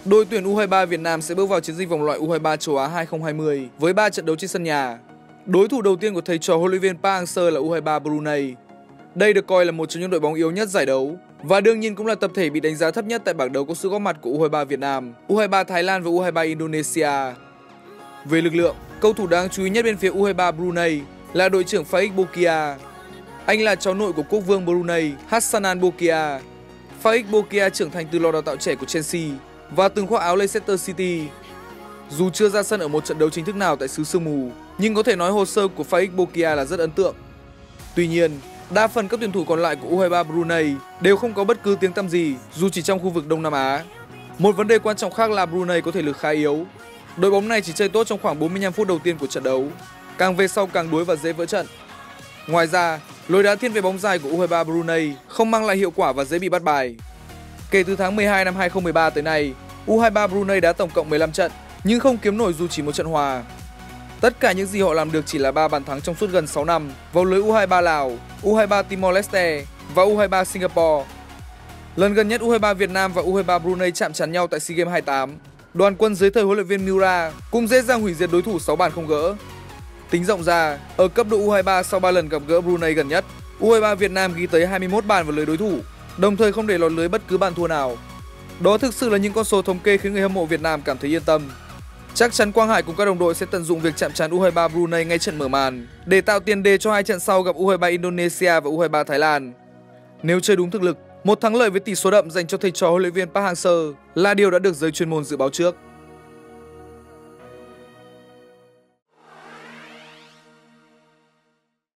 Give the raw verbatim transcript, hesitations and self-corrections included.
Đội tuyển U hai mươi ba Việt Nam sẽ bước vào chiến dịch vòng loại U hai mươi ba châu Á hai không hai không với ba trận đấu trên sân nhà. Đối thủ đầu tiên của thầy trò huấn luyện viên Park Hang-seo là U hai mươi ba Brunei. Đây được coi là một trong những đội bóng yếu nhất giải đấu và đương nhiên cũng là tập thể bị đánh giá thấp nhất tại bảng đấu có sự góp mặt của U hai mươi ba Việt Nam, U hai mươi ba Thái Lan và U hai mươi ba Indonesia. Về lực lượng, cầu thủ đáng chú ý nhất bên phía U hai mươi ba Brunei là đội trưởng Faik Bokkia. Anh là cháu nội của quốc vương Brunei Hassanan Bokkia. Faik Bokkia trưởng thành từ lò đào tạo trẻ của Chelsea và từng khoác áo Leicester City. Dù chưa ra sân ở một trận đấu chính thức nào tại xứ sương mù, nhưng có thể nói hồ sơ của Faik Bokkia là rất ấn tượng. Tuy nhiên, đa phần các tuyển thủ còn lại của U hai mươi ba Brunei đều không có bất cứ tiếng tăm gì dù chỉ trong khu vực Đông Nam Á. Một vấn đề quan trọng khác là Brunei có thể lực khá yếu. Đội bóng này chỉ chơi tốt trong khoảng bốn mươi lăm phút đầu tiên của trận đấu, càng về sau càng đuối và dễ vỡ trận. Ngoài ra, lối đá thiên về bóng dài của U hai mươi ba Brunei không mang lại hiệu quả và dễ bị bắt bài. Kể từ tháng mười hai năm hai không một ba tới nay, U hai mươi ba Brunei đá tổng cộng mười lăm trận nhưng không kiếm nổi dù chỉ một trận hòa. Tất cả những gì họ làm được chỉ là ba bàn thắng trong suốt gần sáu năm vào lưới U hai mươi ba Lào, U hai mươi ba Timor-Leste và U hai mươi ba Singapore. Lần gần nhất U hai mươi ba Việt Nam và U hai mươi ba Brunei chạm trán nhau tại SEA Games hai mươi tám. Đoàn quân dưới thời huấn luyện viên Miura cũng dễ dàng hủy diệt đối thủ sáu bàn không gỡ. Tính rộng ra, ở cấp độ U hai mươi ba sau ba lần gặp gỡ Brunei gần nhất, U hai mươi ba Việt Nam ghi tới hai mươi mốt bàn vào lưới đối thủ, đồng thời không để lọt lưới bất cứ bàn thua nào. Đó thực sự là những con số thống kê khiến người hâm mộ Việt Nam cảm thấy yên tâm. Chắc chắn Quang Hải cùng các đồng đội sẽ tận dụng việc chạm trán U hai mươi ba Brunei ngay trận mở màn để tạo tiền đề cho hai trận sau gặp U hai mươi ba Indonesia và U hai mươi ba Thái Lan. Nếu chơi đúng thực lực, một thắng lợi với tỷ số đậm dành cho thầy trò huấn luyện viên Park Hang-seo là điều đã được giới chuyên môn dự báo trước.